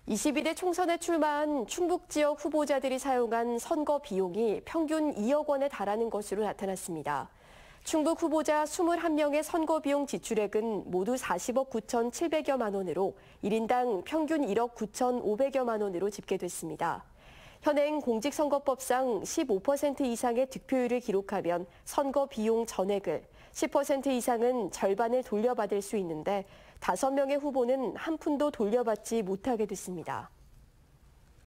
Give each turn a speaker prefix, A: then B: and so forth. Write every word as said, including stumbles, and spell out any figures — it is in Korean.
A: 이십이 대 총선에 출마한 충북 지역 후보자들이 사용한 선거 비용이 평균 이억 원에 달하는 것으로 나타났습니다. 충북 후보자 이십일 명의 선거 비용 지출액은 모두 사십억 구천칠백여만 원으로 일 인당 평균 일억 구천오백여만 원으로 집계됐습니다. 현행 공직선거법상 십오 퍼센트 이상의 득표율을 기록하면 선거 비용 전액을, 십 퍼센트 이상은 절반을 돌려받을 수 있는데 다섯 명의 후보는 한 푼도 돌려받지 못하게 됐습니다.